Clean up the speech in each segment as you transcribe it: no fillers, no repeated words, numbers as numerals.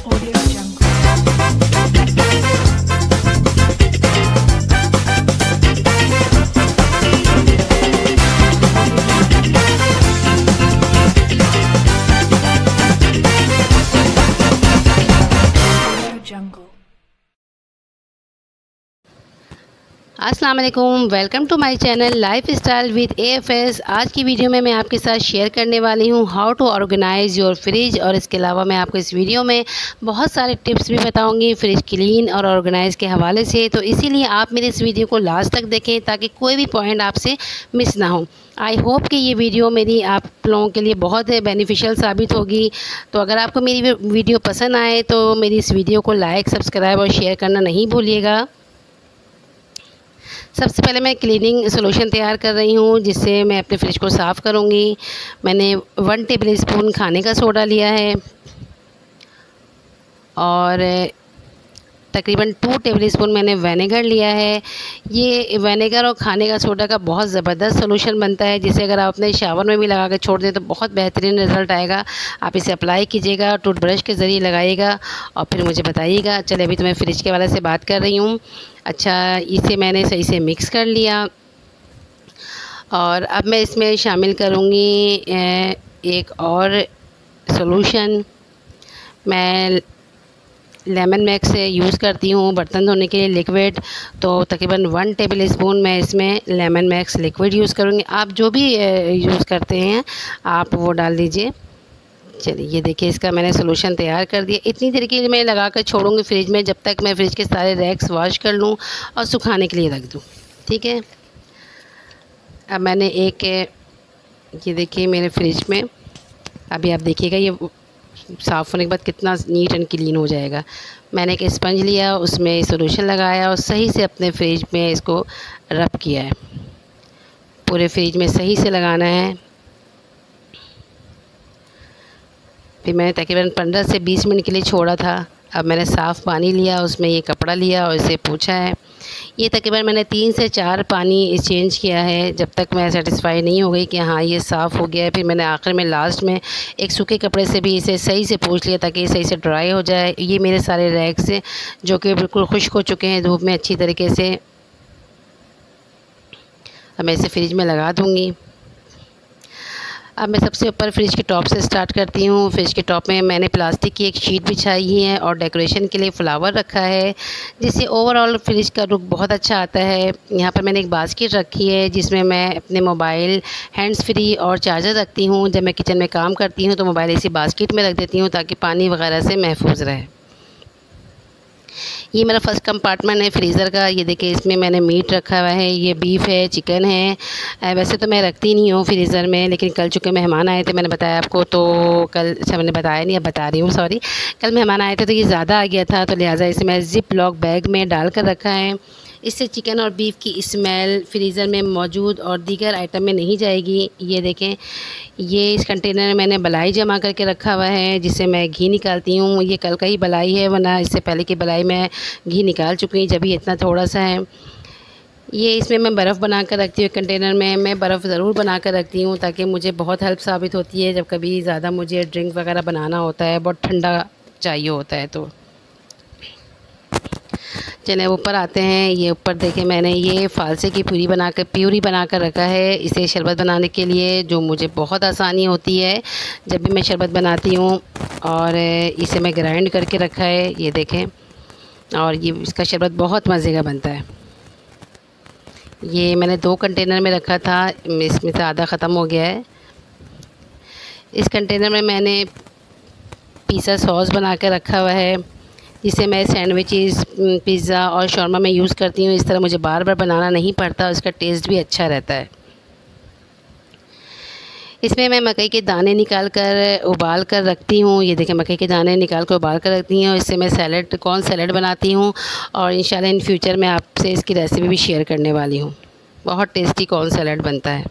Audio Jungle. Audio Jungle. अस्सलाम वालेकुम, welcome to my channel lifestyle with AFS। आज की वीडियो में मैं आपके साथ शेयर करने वाली हूँ how to organise your fridge, और इसके अलावा मैं आपको इस वीडियो में बहुत सारे टिप्स भी बताऊँगी फ्रिज क्लीन और ऑर्गेनाइज़ के हवाले से। तो इसीलिए आप मेरे इस वीडियो को लास्ट तक देखें ताकि कोई भी पॉइंट आपसे मिस ना हो। आई होप कि ये वीडियो मेरी आप लोगों के लिए बहुत बेनिफिशियल साबित होगी। तो अगर आपको मेरी वीडियो पसंद आए तो मेरी इस वीडियो को लाइक, सब्सक्राइब और शेयर करना नहीं भूलिएगा। सबसे पहले मैं क्लीनिंग सॉल्यूशन तैयार कर रही हूँ जिससे मैं अपने फ्रिज को साफ़ करूँगी। मैंने 1 टेबल स्पून खाने का सोडा लिया है और तकरीबन 2 टेबल स्पून मैंने विनेगर लिया है। ये विनेगर और खाने का सोडा का बहुत ज़बरदस्त सॉल्यूशन बनता है, जिसे अगर आप अपने शावर में भी लगा कर छोड़ दें तो बहुत बेहतरीन रिज़ल्ट आएगा। आप इसे अप्लाई कीजिएगा, टूथब्रश के ज़रिए लगाइएगा और फिर मुझे बताइएगा। चलिए अभी तो मैं फ्रिज के वाले से बात कर रही हूँ। अच्छा, इसे मैंने सही से मिक्स कर लिया और अब मैं इसमें शामिल करूँगी एक और सॉल्यूशन। मैं लेमन मैक्स से यूज़ करती हूँ बर्तन धोने के लिए लिक्विड। तो तकरीबन 1 टेबल स्पून मैं इसमें लेमन मैक्स लिक्विड यूज़ करूँगी। आप जो भी यूज़ करते हैं आप वो डाल दीजिए। चलिए ये देखिए, इसका मैंने सॉल्यूशन तैयार कर दिया। इतनी देर के लिए मैं लगा कर छोड़ूंगी फ्रिज में जब तक मैं फ्रिज के सारे रैक्स वॉश कर लूँ और सुखाने के लिए रख दूँ। ठीक है, अब मैंने ये देखिए मेरे फ्रिज में, अभी आप देखिएगा ये साफ़ होने के बाद कितना नीट एंड क्लीन हो जाएगा। मैंने एक स्पंज लिया, उसमें सॉल्यूशन लगाया और सही से अपने फ्रिज में इसको रब किया है। पूरे फ्रिज में सही से लगाना है। फिर मैंने तकरीबन 15 से 20 मिनट के लिए छोड़ा था। अब मैंने साफ़ पानी लिया, उसमें ये कपड़ा लिया और इसे पोंछा है। ये तकरीबन मैंने 3 से 4 पानी चेंज किया है जब तक मैं सेटिस्फाई नहीं हो गई कि हाँ ये साफ़ हो गया है। फिर मैंने आखिर में लास्ट में एक सूखे कपड़े से भी इसे सही से पोंछ लिया ताकि ये सही से ड्राई हो जाए। ये मेरे सारे रैक्स हैं जो कि बिल्कुल खुश्क हो चुके हैं धूप में अच्छी तरीके से। अब मैं इसे फ्रिज में लगा दूँगी। अब मैं सबसे ऊपर फ्रिज के टॉप से स्टार्ट करती हूँ। फ्रिज के टॉप में मैंने प्लास्टिक की एक शीट बिछाई है और डेकोरेशन के लिए फ्लावर रखा है, जिससे ओवरऑल फ्रिज का लुक बहुत अच्छा आता है। यहाँ पर मैंने एक बास्केट रखी है जिसमें मैं अपने मोबाइल, हैंड्स फ्री और चार्जर रखती हूँ। जब मैं किचन में काम करती हूँ तो मोबाइल इसी बास्केट में रख देती हूँ ताकि पानी वगैरह से महफूज रहे। ये मेरा फर्स्ट कंपार्टमेंट है फ्रीज़र का। ये देखिए, इसमें मैंने मीट रखा हुआ है, ये बीफ है, चिकन है। वैसे तो मैं रखती नहीं हूँ फ्रीज़र में, लेकिन कल चूँकि मेहमान आए थे, मैंने बताया आपको तो कल, अच्छा मैंने बताया नहीं, अब बता रही हूँ, सॉरी। कल मेहमान आए थे तो ये ज़्यादा आ गया था, तो लिहाजा इसे मैं ज़िप लॉक बैग में डाल कर रखा है। इससे चिकन और बीफ की स्मेल फ्रीज़र में मौजूद और दीगर आइटम में नहीं जाएगी। ये देखें, ये इस कंटेनर में मैंने बलाई जमा करके रखा हुआ है जिससे मैं घी निकालती हूँ। ये कल का ही बलाई है, वरना इससे पहले की बलाई मैं घी निकाल चुकी हूँ, जब भी इतना थोड़ा सा है। ये इसमें मैं बर्फ़ बना कर रखती हूँ। कंटेनर में मैं बर्फ़ ज़रूर बना कर रखती हूँ ताकि मुझे बहुत हेल्प साबित होती है जब कभी ज़्यादा मुझे ड्रिंक वगैरह बनाना होता है, बहुत ठंडा चाहिए होता है। तो चलिए ऊपर आते हैं। ये ऊपर देखें, मैंने ये फालसे की प्यूरी बना कर रखा है इसे शरबत बनाने के लिए, जो मुझे बहुत आसानी होती है जब भी मैं शरबत बनाती हूँ। और इसे मैं ग्राइंड करके रखा है, ये देखें, और ये इसका शरबत बहुत मज़े का बनता है। ये मैंने 2 कंटेनर में रखा था, इसमें से आधा ख़त्म हो गया है। इस कंटेनर में मैंने पिज़्ज़ा सॉस बना कर रखा हुआ है जिसे मैं सैंडविचेस, पिज़्ज़ा और शॉर्मा में यूज़ करती हूँ। इस तरह मुझे बार बार बनाना नहीं पड़ता और इसका टेस्ट भी अच्छा रहता है। इसमें मैं मकई के दाने निकाल कर उबाल कर रखती हूँ। ये देखें, मकई के दाने निकाल कर उबाल कर रखती हूँ। इससे मैं कॉर्न सैलेड बनाती हूँ और इंशाल्लाह इन फ्यूचर मैं आपसे इसकी रेसिपी भी शेयर करने वाली हूँ। बहुत टेस्टी कॉर्न सैलेड बनता है।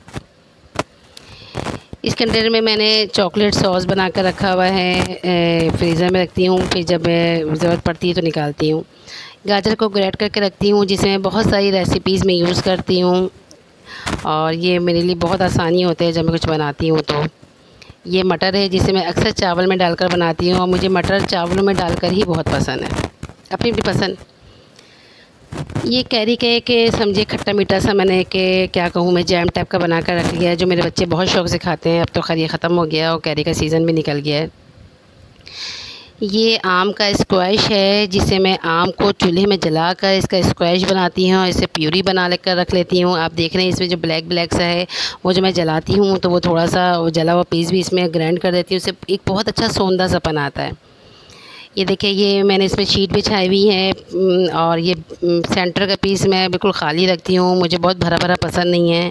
इस कंटेनर में मैंने चॉकलेट सॉस बना कर रखा हुआ है, फ्रीज़र में रखती हूँ, फिर जब ज़रूरत पड़ती है तो निकालती हूँ। गाजर को ग्रेट करके रखती हूँ जिसे मैं बहुत सारी रेसिपीज़ में यूज़ करती हूँ और ये मेरे लिए बहुत आसानी होता है जब मैं कुछ बनाती हूँ। तो ये मटर है जिसे मैं अक्सर चावल में डालकर बनाती हूँ और मुझे मटर चावलों में डालकर ही बहुत पसंद है, अपनी अपनी पसंद। ये कैरी केक के समझे खट्टा मीठा सा मैंने के क्या कहूँ मैं जैम टाइप का बना कर रख लिया है, जो मेरे बच्चे बहुत शौक़ से खाते हैं। अब तो खैर ये ख़त्म हो गया और कैरी का सीज़न भी निकल गया है। ये आम का स्क्वैश है जिसे मैं आम को चूल्हे में जलाकर इसका स्क्वैश बनाती हूँ और इसे प्यूरी बना लेकर रख लेती हूँ। आप देख रहे हैं इसमें जो ब्लैक ब्लैक सा है वो जो मैं जलाती हूँ तो वो थोड़ा सा वो जला हुआ पीस भी इसमें ग्राइंड कर देती हूँ, उससे एक बहुत अच्छा सौंदा सा पन आता है। ये देखिए ये मैंने इसमें शीट बिछाई हुई है और ये सेंटर का पीस मैं बिल्कुल खाली रखती हूँ, मुझे बहुत भरा भरा पसंद नहीं है।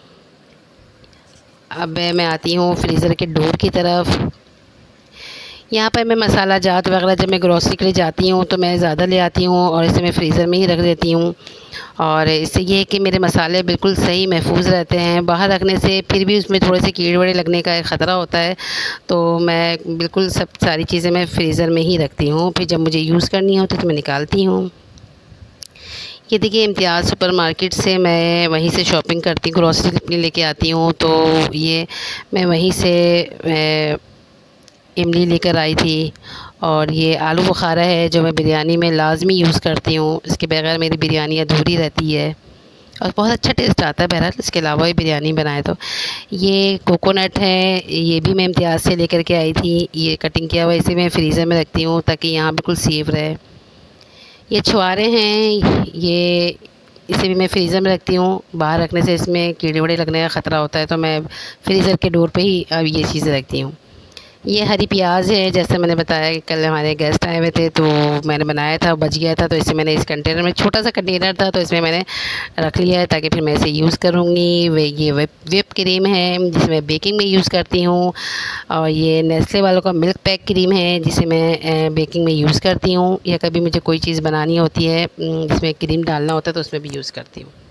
अब मैं आती हूँ फ्रीज़र के डोर की तरफ। यहाँ पर मैं मसाला जात वगैरह जब मैं ग्रॉसरी के लिए जाती हूँ तो मैं ज़्यादा ले आती हूँ और इसे मैं फ्रीज़र में ही रख देती हूँ, और इससे ये है कि मेरे मसाले बिल्कुल सही महफूज रहते हैं। बाहर रखने से फिर भी उसमें थोड़े से कीड़े वड़े लगने का ख़तरा होता है, तो मैं बिल्कुल सब सारी चीज़ें मैं फ्रीज़र में ही रखती हूँ। फिर जब मुझे यूज़ करनी होती तो मैं निकालती हूँ। ये देखिए इम्तियाज़ सुपर मार्केट से मैं वहीं से शॉपिंग करती हूँ, ग्रॉसरी अपनी लेके आती हूँ। तो ये मैं वहीं से इमली लेकर आई थी, और ये आलू बुखारा है जो मैं बिरयानी में लाजमी यूज़ करती हूँ, इसके बगैर मेरी बिरयानी अधूरी रहती है और बहुत अच्छा टेस्ट आता है। बहरहाल इसके अलावा भी बिरयानी बनाए तो ये कोकोनट है, ये भी मैं इम्तियाज़ से लेकर के आई थी। ये कटिंग किया हुआ इसे मैं फ्रीज़र में रखती हूँ ताकि यहाँ बिल्कुल सेफ रहे। ये छुआरे हैं, ये इसे भी मैं फ्रीज़र में रखती हूँ। बाहर रखने से इसमें कीड़े वड़े लगने का ख़तरा होता है, तो मैं फ्रीज़र के डोर पे ही अब ये चीज़ें रखती हूँ। ये हरी प्याज है, जैसे मैंने बताया कि कल हमारे गेस्ट आए हुए थे तो मैंने बनाया था, बच गया था, तो इसे मैंने इस कंटेनर में, छोटा सा कंटेनर था तो इसमें मैंने रख लिया है ताकि फिर मैं इसे यूज़ करूँगी। ये whip क्रीम है जिसे मैं बेकिंग में यूज़ करती हूँ, और ये नेस्ले वालों का मिल्क पैक क्रीम है जिसे मैं बेकिंग में यूज़ करती हूँ, या कभी मुझे कोई चीज़ बनानी होती है जिसमें क्रीम डालना होता है तो उसमें भी यूज़ करती हूँ।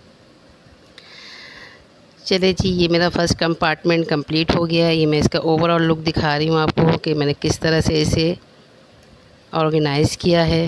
चले जी, ये मेरा फ़र्स्ट कंपार्टमेंट कंप्लीट हो गया है। ये मैं इसका ओवरऑल लुक दिखा रही हूँ आपको कि मैंने किस तरह से इसे ऑर्गेनाइज़ किया है।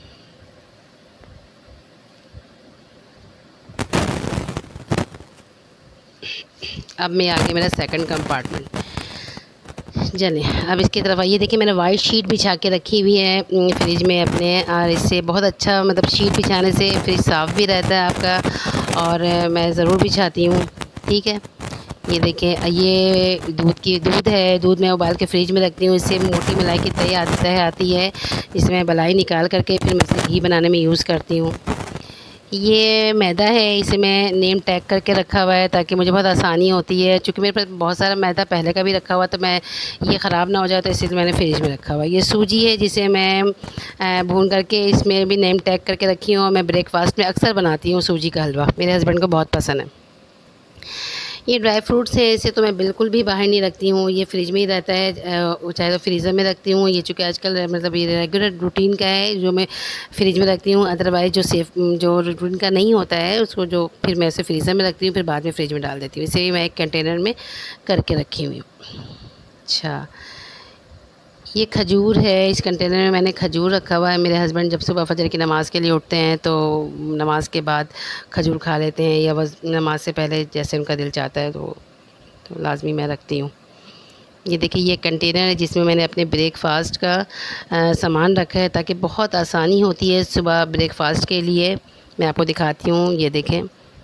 अब मैं आगे मेरा सेकंड कंपार्टमेंट। चलिए अब इसकी तरफ आइए। देखिए मैंने वाइट शीट बिछा के रखी हुई है फ्रिज में अपने, और इससे बहुत अच्छा मतलब शीट बिछाने से फ्रिज साफ़ भी रहता है आपका, और मैं ज़रूर बिछाती हूँ। ठीक है, ये देखें ये दूध है, दूध मैं उबाल के फ्रिज में रखती हूँ, इससे मोटी मलाई की तय आती है, इसमें मलाई निकाल करके फिर मैं इसे घी बनाने में यूज़ करती हूँ। ये मैदा है, इसे मैं नेम टैग करके रखा हुआ है ताकि मुझे बहुत आसानी होती है, क्योंकि मेरे पास बहुत सारा मैदा पहले का भी रखा हुआ तो मैं ये ख़राब ना हो जाए तो इसलिए मैंने फ्रिज में रखा हुआ है। ये सूजी है जिसे मैं भून करके इसमें भी नेम टैग करके रखी हूँ, और मैं ब्रेकफास्ट में अक्सर बनाती हूँ सूजी का हलवा, मेरे हस्बैंड को बहुत पसंद है। ये ड्राई फ्रूट्स है, इसे तो मैं बिल्कुल भी बाहर नहीं रखती हूँ, ये फ्रिज में ही रहता है, चाहे तो फ्रीज़र में रखती हूँ। ये चूँकि आजकल मतलब ये रेगुलर रूटीन का है जो मैं फ्रिज में रखती हूँ, अदरवाइज़ जो रूटीन का नहीं होता है उसको जो फिर मैं इसे फ्रीज़र में रखती हूँ, फिर बाद में फ्रिज में डाल देती हूँ। इसे भी मैं एक कंटेनर में करके रखी हुई हूँ। अच्छा, ये खजूर है, इस कंटेनर में मैंने खजूर रखा हुआ है। मेरे हस्बैंड जब सुबह फजर की नमाज़ के लिए उठते हैं तो नमाज़ के बाद खजूर खा लेते हैं, या बस नमाज से पहले जैसे उनका दिल चाहता है तो लाजमी मैं रखती हूँ। ये देखिए ये कंटेनर है जिसमें मैंने अपने ब्रेकफास्ट का सामान रखा है ताकि बहुत आसानी होती है सुबह ब्रेकफास्ट के लिए। मैं आपको दिखाती हूँ, ये देखें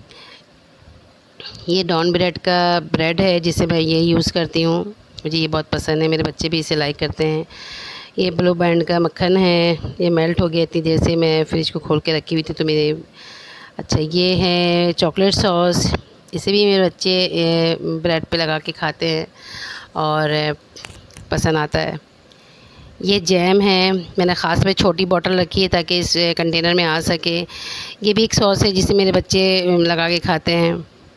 ये डॉन ब्रेड का ब्रेड है जिसे मैं ये यूज़ करती हूँ, मुझे ये बहुत पसंद है, मेरे बच्चे भी इसे लाइक करते हैं। ये ब्लू बैंड का मक्खन है, ये मेल्ट हो गया इतनी देर से, मैं फ्रिज को खोल के रखी हुई थी तो मेरे। अच्छा, ये है चॉकलेट सॉस, इसे भी मेरे बच्चे ब्रेड पे लगा के खाते हैं और पसंद आता है। ये जैम है, मैंने ख़ास में छोटी बोतल रखी है ताकि इस कंटेनर में आ सके। ये भी एक सॉस है जिसे मेरे बच्चे लगा के खाते हैं।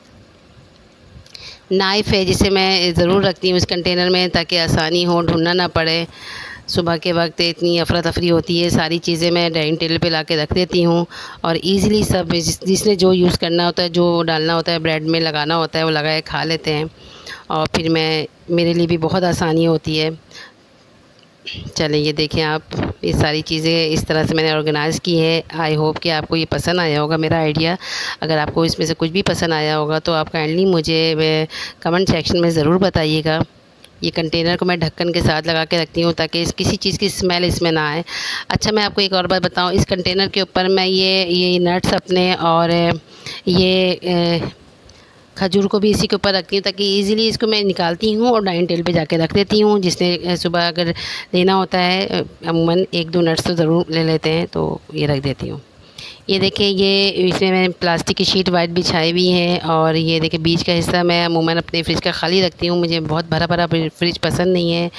नाइफ़ है जिसे मैं ज़रूर रखती हूँ इस कंटेनर में ताकि आसानी हो, ढूंढना ना पड़े। सुबह के वक्त इतनी अफरा तफरी होती है, सारी चीज़ें मैं डाइनिंग टेबल पे ला के रख देती हूँ, और इजीली सब जिसने जो यूज़ करना होता है, जो डालना होता है, ब्रेड में लगाना होता है, वो लगा के खा लेते हैं, और फिर मेरे लिए भी बहुत आसानी होती है। चलें, ये देखें आप, ये सारी चीज़ें इस तरह से मैंने ऑर्गेनाइज़ की है। आई होप कि आपको ये पसंद आया होगा मेरा आइडिया। अगर आपको इसमें से कुछ भी पसंद आया होगा तो आप काइंडली मुझे कमेंट सेक्शन में ज़रूर बताइएगा। ये कंटेनर को मैं ढक्कन के साथ लगा के रखती हूँ ताकि किसी चीज़ की स्मेल इसमें ना आए। अच्छा, मैं आपको एक और बात बताऊँ, इस कंटेनर के ऊपर मैं ये नट्स अपने और ये खजूर को भी इसी के ऊपर रखती हूँ ताकि इजीली इसको मैं निकालती हूँ और डाइनिंग टेबल पे जाके रख देती हूँ। जिसने सुबह अगर लेना होता है, अमूमन 1-2 नट्स तो ज़रूर ले लेते हैं, तो ये रख देती हूँ। ये देखिए, ये इसमें मैंने प्लास्टिक की शीट वाइट बिछाई हुई है और ये देखिए बीच का हिस्सा मैं अमूमन अपने फ्रिज का खाली रखती हूँ। मुझे बहुत भरा भरा फ्रिज पसंद नहीं है।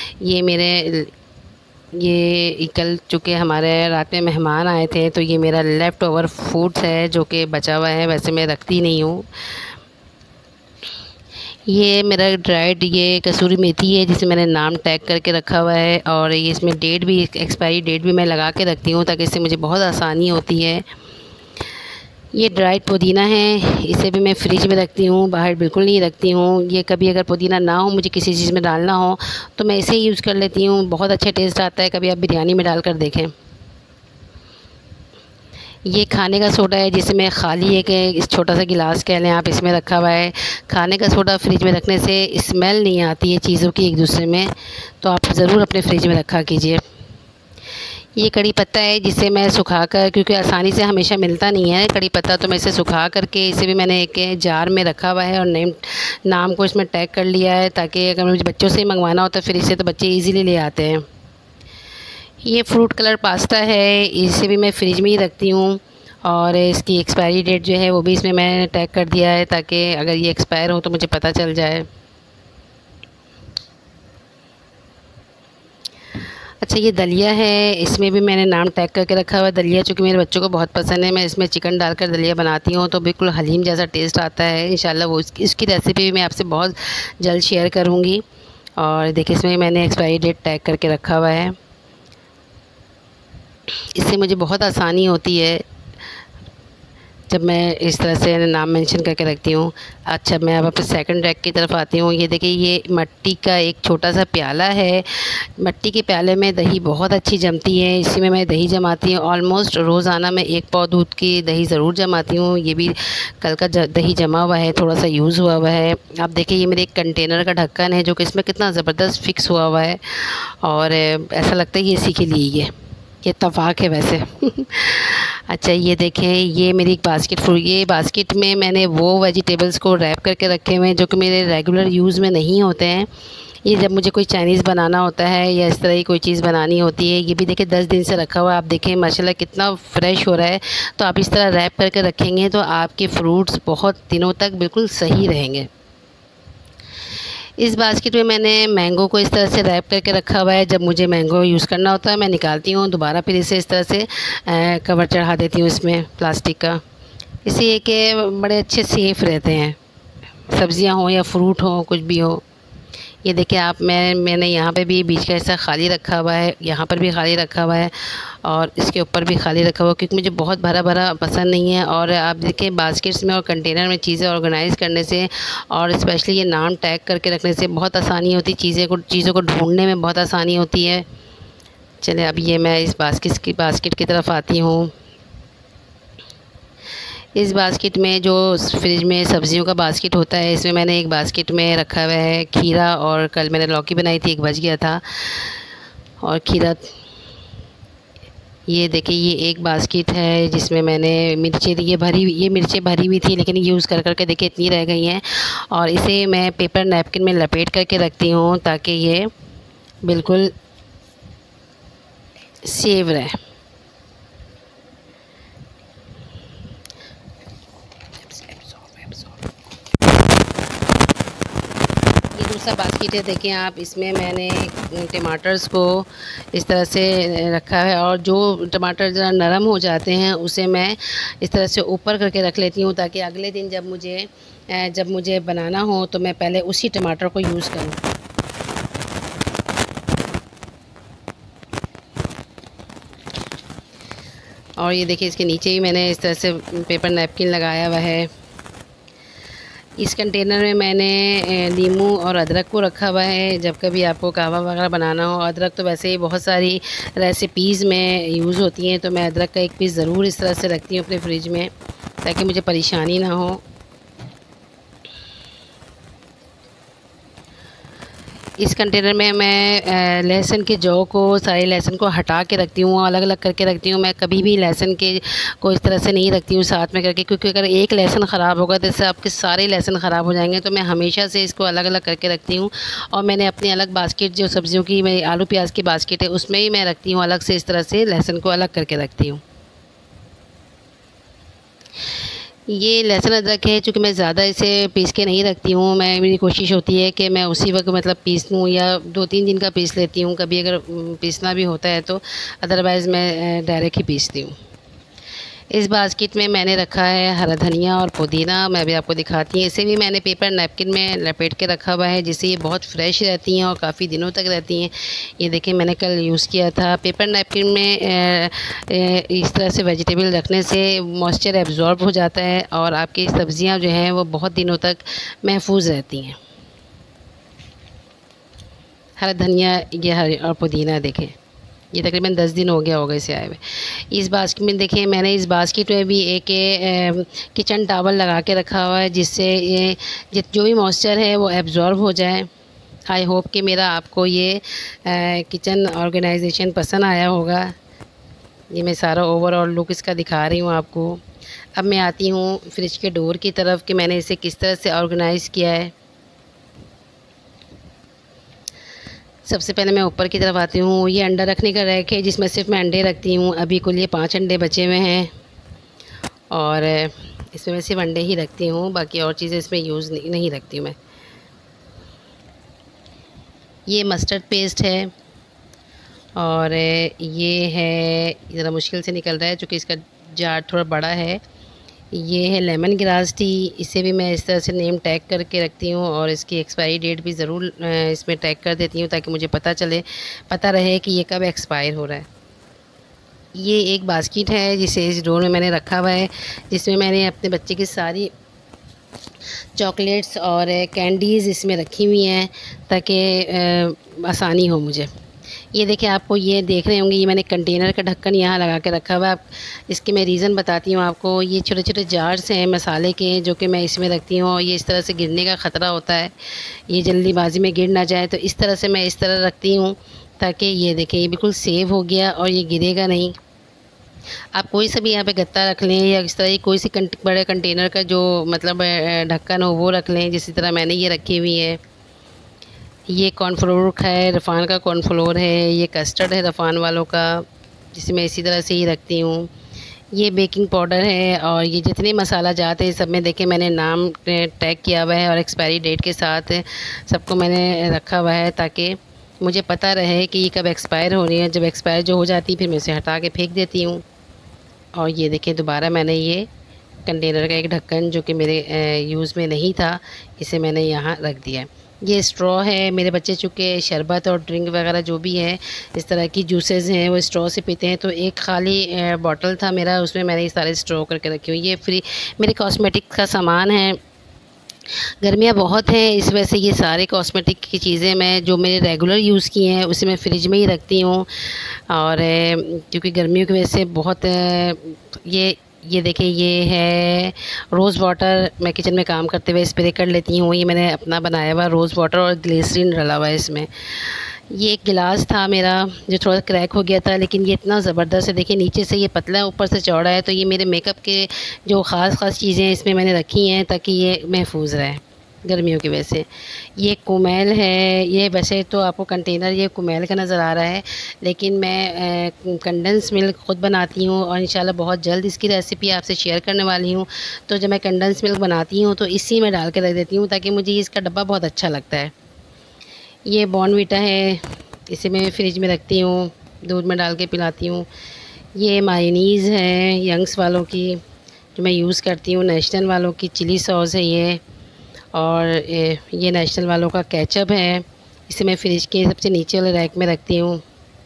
ये कल चूँकि हमारे रात में मेहमान आए थे, तो ये मेरा लेफ़्ट ओवर फूड्स है जो कि बचा हुआ है, वैसे मैं रखती नहीं हूँ। ये मेरा ड्राइड ये कसूरी मेथी है जिसे मैंने नाम टैग करके रखा हुआ है और ये इसमें डेट भी, एक्सपायरी डेट भी मैं लगा के रखती हूँ ताकि इससे मुझे बहुत आसानी होती है। ये ड्राइड पुदीना है, इसे भी मैं फ्रिज में रखती हूँ, बाहर बिल्कुल नहीं रखती हूँ। ये कभी अगर पुदीना ना हो, मुझे किसी चीज़ में डालना हो, तो मैं इसे ही यूज़ कर लेती हूँ। बहुत अच्छा टेस्ट आता है, कभी आप बिरयानी में डाल कर देखें। ये खाने का सोडा है जिसे मैं खाली एक इस छोटा सा गिलास कह लें आप, इसमें रखा हुआ है। खाने का सोडा फ्रिज में रखने से स्मेल नहीं आती है चीज़ों की एक दूसरे में, तो आप ज़रूर अपने फ्रिज में रखा कीजिए। ये कड़ी पत्ता है जिसे मैं सुखाकर, क्योंकि आसानी से हमेशा मिलता नहीं है कड़ी पत्ता, तो मैं इसे सुखा करके इसे भी मैंने एक जार में रखा हुआ है और नाम को इसमें टैग कर लिया है ताकि अगर मुझे बच्चों से मंगवाना होता है फ्रिज से, तो बच्चे ईज़िली ले आते हैं। ये फ्रूट कलर पास्ता है, इसे भी मैं फ्रिज में ही रखती हूँ और इसकी एक्सपायरी डेट जो है वो भी इसमें मैंने टैग कर दिया है ताकि अगर ये एक्सपायर हो तो मुझे पता चल जाए। अच्छा, ये दलिया है, इसमें भी मैंने नाम टैग करके रखा हुआ है। दलिया चूँकि मेरे बच्चों को बहुत पसंद है, मैं इसमें चिकन डालकर दलिया बनाती हूँ तो बिल्कुल हलीम जैसा टेस्ट आता है। इंशाल्लाह वो इसकी रेसिपी भी मैं आपसे बहुत जल्द शेयर करूँगी। और देखिए, इसमें मैंने एक्सपायरी डेट टैग करके रखा हुआ है। इससे मुझे बहुत आसानी होती है जब मैं इस तरह से नाम मेंशन करके रखती हूँ। अच्छा, मैं अब अपने सेकंड रैक की तरफ आती हूँ। ये देखिए, ये मिट्टी का एक छोटा सा प्याला है। मिट्टी के प्याले में दही बहुत अच्छी जमती है, इसी में मैं दही जमाती हूँ। ऑलमोस्ट रोज़ाना मैं 1 पाव दूध की दही ज़रूर जमाती हूँ। ये भी कल का दही जमा हुआ है, थोड़ा सा यूज़ हुआ हुआ है। आप देखिए, ये मेरे एक कंटेनर का ढक्कन है जो कि इसमें कितना ज़बरदस्त फिक्स हुआ हुआ है और ऐसा लगता है कि इसी के लिए ये इत्तेफाक है वैसे। अच्छा, ये देखें, ये मेरी एक ये बास्केट में मैंने वो वेजिटेबल्स को रैप करके रखे हुए हैं जो कि मेरे रेगुलर यूज़ में नहीं होते हैं। ये जब मुझे कोई चाइनीज़ बनाना होता है या इस तरह की कोई चीज़ बनानी होती है। ये भी देखिए 10 दिन से रखा हुआ है, आप देखें माशाल्लाह कितना फ़्रेश हो रहा है। तो आप इस तरह रैप करके रखेंगे तो आपके फ्रूट्स बहुत दिनों तक बिल्कुल सही रहेंगे। इस बास्केट में मैंने मैंगो को इस तरह से रैप करके रखा हुआ है। जब मुझे मैंगो यूज़ करना होता है मैं निकालती हूँ, दोबारा फिर इसे इस तरह से कवर चढ़ा देती हूँ इसमें प्लास्टिक का। इससे ये कि बड़े अच्छे सेफ़ रहते हैं, सब्ज़ियाँ हो या फ्रूट हो, कुछ भी हो। ये देखिए आप, मैंने यहाँ पे भी बीच का हिस्सा खाली रखा हुआ है, यहाँ पर भी खाली रखा हुआ है और इसके ऊपर भी खाली रखा हुआ है क्योंकि मुझे बहुत भरा भरा पसंद नहीं है। और आप देखिए बास्केट्स में और कंटेनर में चीज़ें ऑर्गेनाइज़ करने से और स्पेशली ये नाम टैग करके रखने से बहुत आसानी होती है, चीज़ों को ढूंढने में बहुत आसानी होती है। चले, अब ये मैं इस बास्केट की तरफ आती हूँ। इस बास्केट में जो फ्रिज में सब्ज़ियों का बास्केट होता है, इसमें मैंने एक बास्केट में रखा हुआ है खीरा, और कल मैंने लौकी बनाई थी, एक बच गया था और खीरा। ये देखिए, ये एक बास्केट है जिसमें मैंने ये मिर्चें भरी हुई थी लेकिन यूज़ कर करके देखिए इतनी रह गई हैं। और इसे मैं पेपर नैपकिन में लपेट करके रखती हूँ ताकि ये बिल्कुल सेव रहे। दूसरा बास्केट है, देखें आप, इसमें मैंने टमाटर्स को इस तरह से रखा है और जो टमाटर ज़रा नरम हो जाते हैं उसे मैं इस तरह से ऊपर करके रख लेती हूँ ताकि अगले दिन जब मुझे बनाना हो तो मैं पहले उसी टमाटर को यूज़ करूँ। और ये देखिए, इसके नीचे ही मैंने इस तरह से पेपर नैपकिन लगाया हुआ है। इस कंटेनर में मैंने नींबू और अदरक को रखा हुआ है, जब कभी आपको कहवा वगैरह बनाना हो। अदरक तो वैसे ही बहुत सारी रेसिपीज़ में यूज़ होती हैं, तो मैं अदरक का एक पीस ज़रूर इस तरह से रखती हूँ अपने फ्रिज में ताकि मुझे परेशानी ना हो। इस कंटेनर में मैं लहसुन के जौ को, सारे लहसुन को हटा के रखती हूँ, अलग अलग करके रखती हूँ। मैं कभी भी लहसुन के को इस तरह से नहीं रखती हूँ साथ में करके, क्योंकि अगर एक लहसुन ख़राब होगा तो इससे आपके सारे लहसुन ख़राब हो जाएंगे। तो मैं हमेशा से इसको अलग अलग करके रखती हूँ। और मैंने अपनी अलग बास्केट, जो सब्ज़ियों की मेरी आलू प्याज की बास्केट है, उसमें ही मैं रखती हूँ अलग से, इस तरह से लहसुन को अलग करके रखती हूँ। ये लहसुन अदरक है, चूँकि मैं ज़्यादा इसे पीस के नहीं रखती हूँ। मेरी कोशिश होती है कि मैं उसी वक्त मतलब पीस लूँ, या 2-3 दिन का पीस लेती हूँ कभी, अगर पीसना भी होता है तो। अदरवाइज़ मैं डायरेक्ट ही पीसती हूँ। इस बास्केट में मैंने रखा है हरा धनिया और पुदीना। मैं भी आपको दिखाती हूँ। इसे भी मैंने पेपर नैपकिन में लपेट के रखा हुआ है, जिससे ये बहुत फ्रेश रहती हैं और काफ़ी दिनों तक रहती हैं। ये देखिए, मैंने कल यूज़ किया था। पेपर नैपकिन में इस तरह से वेजिटेबल रखने से मॉइस्चर एब्जॉर्ब हो जाता है और आपकी सब्ज़ियाँ जो हैं वो बहुत दिनों तक महफूज रहती हैं। हरा धनिया ये हरी और पुदीना देखें, ये तकरीबन 10 दिन हो गया होगा इसे आए हुए। इस बास्केट में देखिए, मैंने इस बास्केट में भी एक किचन टॉवल लगा के रखा हुआ है, जिससे ये जो भी मॉइस्चर है वो एब्जॉर्ब हो जाए। आई होप कि मेरा आपको ये किचन ऑर्गेनाइजेशन पसंद आया होगा। ये मैं सारा ओवरऑल लुक इसका दिखा रही हूँ आपको। अब मैं आती हूँ फ्रिज के डोर की तरफ कि मैंने इसे किस तरह से ऑर्गेनाइज़ किया है। सबसे पहले मैं ऊपर की तरफ आती हूँ। ये अंडा रखने का रैक है, जिसमें सिर्फ मैं अंडे रखती हूँ। अभी कुल ये 5 अंडे बचे हुए हैं और इसमें मैं सिर्फ अंडे ही रखती हूँ, बाकी और चीज़ें इसमें यूज़ नहीं रखती हूँ मैं। ये मस्टर्ड पेस्ट है और ये है, ज़रा मुश्किल से निकल रहा है चूँकि इसका जार थोड़ा बड़ा है। ये है लेमन ग्रास टी। इसे भी मैं इस तरह से नेम टैग करके रखती हूँ और इसकी एक्सपायरी डेट भी ज़रूर इसमें टैग कर देती हूँ, ताकि मुझे पता रहे कि ये कब एक्सपायर हो रहा है। ये एक बास्केट है जिसे इस डोर में मैंने रखा हुआ है, जिसमें मैंने अपने बच्चे की सारी चॉकलेट्स और कैंडीज़ इसमें रखी हुई हैं, ताकि आसानी हो मुझे। ये देखिए, आपको ये देख रहे होंगे, ये मैंने कंटेनर का ढक्कन यहाँ लगा के रखा हुआ है। इसके मैं रीज़न बताती हूँ आपको। ये छोटे छोटे जार्स हैं मसाले के, जो कि मैं इसमें रखती हूँ। और ये इस तरह से गिरने का ख़तरा होता है, ये जल्दीबाजी में गिर ना जाए, तो इस तरह से मैं इस तरह रखती हूँ, ताकि ये देखें, ये बिल्कुल सेव हो गया और ये गिरेगा नहीं। आप कोई सा भी यहाँ पे गत्ता रख लें, या इस तरह की कोई सी बड़े कंटेनर का जो मतलब ढक्कन हो वो रख लें, जिस तरह मैंने ये रखी हुई है। ये कॉर्नफ्लोर है, रफ़ान का कॉर्नफ्लोर है। ये कस्टर्ड है रफ़ान वालों का, जिसे मैं इसी तरह से ही रखती हूँ। ये बेकिंग पाउडर है और ये जितने मसाला जाते हैं सब में देखें मैंने नाम टैग किया हुआ है और एक्सपायरी डेट के साथ सबको मैंने रखा हुआ है, ताकि मुझे पता रहे कि ये कब एक्सपायर हो रही है। जब एक्सपायर जो हो जाती है फिर मैं इसे हटा के फेंक देती हूँ। और ये देखें, दोबारा मैंने ये कंटेनर का एक ढक्कन जो कि मेरे यूज़ में नहीं था, इसे मैंने यहाँ रख दिया है। ये स्ट्रॉ है। मेरे बच्चे चूँकि शरबत और ड्रिंक वगैरह जो भी है, इस तरह की जूसेस हैं, वो स्ट्रॉ से पीते हैं। तो एक खाली बॉटल था मेरा, उसमें मैंने ये सारे स्ट्रॉ करके रखी हुई। ये फ्री मेरे कॉस्मेटिक का सामान है। गर्मियाँ बहुत हैं, इस वजह से ये सारे कॉस्मेटिक की चीज़ें मैं जो मेरे रेगुलर यूज़ की हैं उसे मैं फ्रिज में ही रखती हूँ। और क्योंकि गर्मियों की वजह से बहुत ये देखिए, ये है रोज़ वाटर। मैं किचन में काम करते हुए स्प्रे कर लेती हूँ। ये मैंने अपना बनाया हुआ रोज़ वाटर और ग्लिसरीन डला हुआ है इसमें। ये एक गिलास था मेरा जो थोड़ा क्रैक हो गया था, लेकिन ये इतना ज़बरदस्त है। देखिए, नीचे से ये पतला है, ऊपर से चौड़ा है। तो ये मेरे मेकअप के जो ख़ास चीज़ें इसमें मैंने रखी हैं, ताकि ये महफूज रहे गर्मियों की वजह से। ये कुमेल है। ये वैसे तो आपको कंटेनर ये कुमेल का नज़र आ रहा है, लेकिन मैं कंडेंस मिल्क ख़ुद बनाती हूँ और इंशाल्लाह बहुत जल्द इसकी रेसिपी आपसे शेयर करने वाली हूँ। तो जब मैं कंडेंस मिल्क बनाती हूँ तो इसी में डाल के रख देती हूँ, ताकि मुझे इसका डब्बा बहुत अच्छा लगता है। ये बॉर्नवीटा है, इसे मैं फ्रिज में रखती हूँ, दूध में डाल के पिलाती हूँ। ये मायोनीज़ है यंग्स वालों की, जो मैं यूज़ करती हूँ। नेशनल वालों की चिली सॉस है ये, और ये नेशनल वालों का केचप है। इसे मैं फ्रिज के सबसे नीचे वाले रैक में रखती हूँ।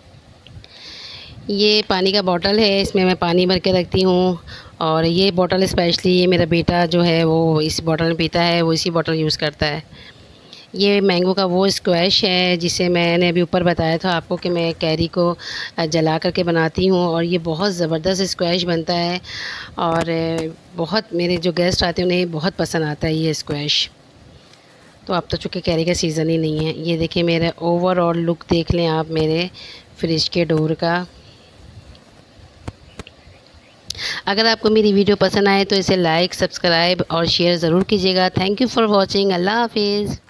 ये पानी का बॉटल है, इसमें मैं पानी भर के रखती हूँ। और ये बॉटल स्पेशली ये मेरा बेटा जो है वो इस बॉटल में पीता है, वो इसी बॉटल यूज़ करता है। ये मैंगो का वो स्क्वैश है जिसे मैंने अभी ऊपर बताया था आपको कि मैं कैरी को जला करके बनाती हूँ, और ये बहुत ज़बरदस्त स्क्वैश बनता है। और बहुत मेरे जो गेस्ट आते हैं उन्हें बहुत पसंद आता है ये स्क्वैश। तो अब तो चूँकि कैरी का सीज़न ही नहीं है। ये देखिए मेरा ओवरऑल लुक देख लें आप मेरे फ्रिज के डोर का। अगर आपको मेरी वीडियो पसंद आए तो इसे लाइक, सब्सक्राइब और शेयर ज़रूर कीजिएगा। Thank you for watching. अल्लाह हाफिज़।